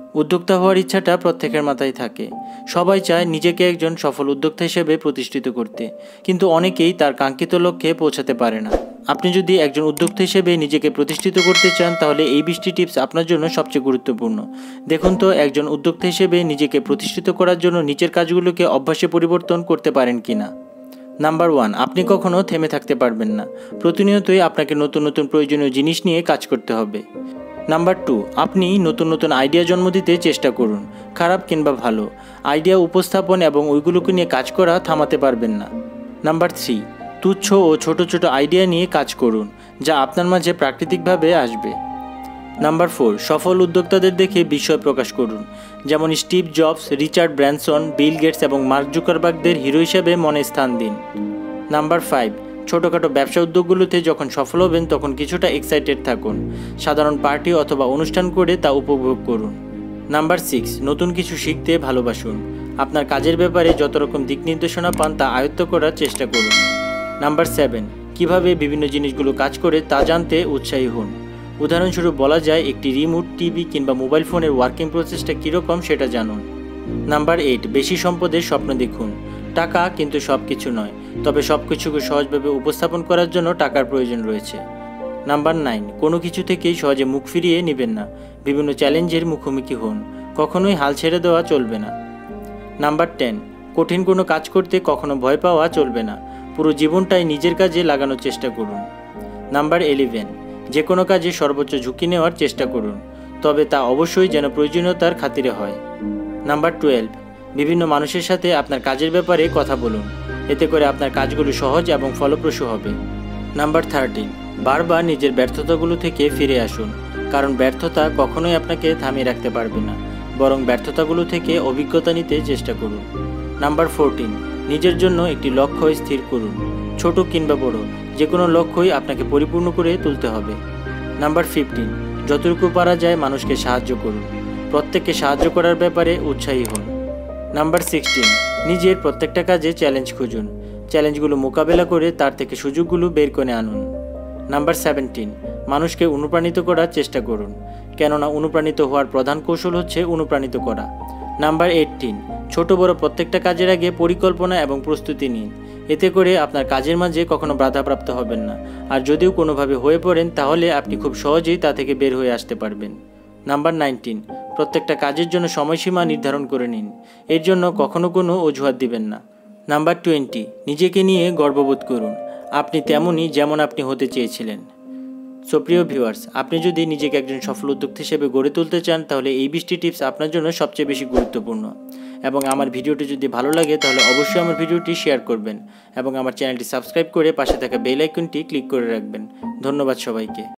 উদ্যোক্তা হওয়ার ইচ্ছাটা প্রত্যেকের মাথায় থাকে। সবাই চায় নিজেকে একজন সফল উদ্যোক্তা হিসেবে প্রতিষ্ঠিত করতে, কিন্তু অনেকেই তার কাঙ্ক্ষিত লক্ষ্যে পৌঁছাতে পারে না। আপনি যদি একজন উদ্যোক্তা হিসেবে নিজেকে প্রতিষ্ঠিত করতে চান, তাহলে এই 20টি টিপস আপনার জন্য সবচেয়ে গুরুত্বপূর্ণ। দেখুন তো, একজন উদ্যোক্তা হিসেবে নিজেকে প্রতিষ্ঠিত করার জন্য নিচের কাজগুলোকে অভ্যাসে পরিবর্তন করতে পারেন কিনা। নাম্বার 1, আপনি কখনো থেমে থাকতে পারবেন না। প্রতিনিয়তই আপনাকে নতুন নতুন প্রয়োজনীয় জিনিস নিয়ে কাজ করতে হবে। নাম্বার 2, আপনি নতুন নতুন আইডিয়া জন্ম দিতে চেষ্টা করুন, খারাপ কিংবা ভালো। আইডিয়া উপস্থাপন এবং ওইগুলোকে নিয়ে কাজ করা থামাতে পারবেন না। নাম্বার 3, তুচ্ছ ও ছোট ছোট আইডিয়া নিয়ে কাজ করুন, যা আপনার মাঝে প্রাকৃতিকভাবে আসবে। নাম্বার 4, সফল উদ্যোক্তাদের দেখে বিস্ময় প্রকাশ করুন, যেমন Steve Jobs, Richard Branson, Bill Gates এবং মার্ক জুকারবার্গদের হিরো হিসেবে মনে স্থান দিন। নাম্বার 5, ছোটোখাটো ব্যবসা উদ্যোগগুলোতে যখন সফল হবেন তখন কিছুটা এক্সাইটেড থাকুন। সাধারণ পার্টি অথবা অনুষ্ঠান করে তা উপভোগ করুন। নাম্বার 6, নতুন কিছু শিখতে ভালোবাসুন। আপনার কাজের ব্যাপারে যত রকম দিক নির্দেশনা পান তা আয়ত্ত করার চেষ্টা করুন। নাম্বার 7, কিভাবে বিভিন্ন জিনিসগুলো কাজ করে তা জানতে উৎসাহী হন। উদাহরণস্বরূপ বলা যায়, একটি রিমোট টিভি কিংবা মোবাইল ফোনের ওয়ার্কিং প্রসেসটা কীরকম সেটা জানুন। নাম্বার 8, বেশি সম্পদের স্বপ্ন দেখুন। টাকা কিন্তু সব কিছু নয়, তবে সব কিছুকে সহজভাবে উপস্থাপন করার জন্য টাকার প্রয়োজন রয়েছে। নাম্বার 9, কোনো কিছু থেকেই সহজে মুখ ফিরিয়ে নেবেন না। বিভিন্ন চ্যালেঞ্জের মুখোমুখি হন, কখনোই হাল ছেড়ে দেওয়া চলবে না। নাম্বার 10, কঠিন কোনো কাজ করতে কখনো ভয় পাওয়া চলবে না। পুরো জীবনটাই নিজের কাজে লাগানোর চেষ্টা করুন। নাম্বার 11, যে কোনো কাজে সর্বোচ্চ ঝুঁকি নেওয়ার চেষ্টা করুন, তবে তা অবশ্যই যেন প্রয়োজনীয়তার খাতিরে হয়। নাম্বার 12, বিভিন্ন মানুষের সাথে আপনার কাজের ব্যাপারে কথা বলুন, এতে করে আপনার কাজগুলো সহজ এবং ফলপ্রসূ হবে। নাম্বার 13, বারবার নিজের ব্যর্থতাগুলো থেকে ফিরে আসুন, কারণ ব্যর্থতা কখনোই আপনাকে থামিয়ে রাখতে পারবে না, বরং ব্যর্থতাগুলো থেকে অভিজ্ঞতা নিতে চেষ্টা করুন। নাম্বার 14, নিজের জন্য একটি লক্ষ্য স্থির করুন, ছোট কিংবা বড়, যে কোনো লক্ষ্যই আপনাকে পরিপূর্ণ করে তুলতে হবে। নাম্বার 15, যতটুকু পারা যায় মানুষকে সাহায্য করুন, প্রত্যেককে সাহায্য করার ব্যাপারে উৎসাহী হন। নাম্বার 16, নিজের প্রত্যেকটা কাজে চ্যালেঞ্জ খুঁজুন, চ্যালেঞ্জগুলো মোকাবেলা করে তার থেকে সুযোগগুলো বের করে আনুন। নাম্বার 17, মানুষকে অনুপ্রাণিত করার চেষ্টা করুন, কেননা অনুপ্রাণিত হওয়ার প্রধান কৌশল হচ্ছে অনুপ্রাণিত করা। নাম্বার 18, ছোট বড় প্রত্যেকটা কাজের আগে পরিকল্পনা এবং প্রস্তুতি নিন, এতে করে আপনার কাজের মাঝে কখনো বাধাপ্রাপ্ত হবেন না, আর যদিও কোনোভাবে হয়ে পড়েন তাহলে আপনি খুব সহজেই তা থেকে বের হয়ে আসতে পারবেন। নাম্বার 19, প্রত্যেকটা কাজের জন্য সময়সীমা নির্ধারণ করে নিন, এর জন্য কখনো কোনো অজুহাত দিবেন না। নাম্বার 20, নিজেকে নিয়ে গর্ববোধ করুন, আপনি তেমনই যেমন আপনি হতে চেয়েছিলেন। সো প্রিয় ভিউয়ার্স, আপনি যদি নিজেকে একজন সফল উদ্যোক্তা হিসেবে গড়ে তুলতে চান, তাহলে এই 20টি টিপস আপনার জন্য সবচেয়ে বেশি গুরুত্বপূর্ণ। এবং আমার ভিডিওটি যদি ভালো লাগে তাহলে অবশ্যই আমার ভিডিওটি শেয়ার করবেন এবং আমার চ্যানেলটি সাবস্ক্রাইব করে পাশে থাকা বেল আইকনটি ক্লিক করে রাখবেন। ধন্যবাদ সবাইকে।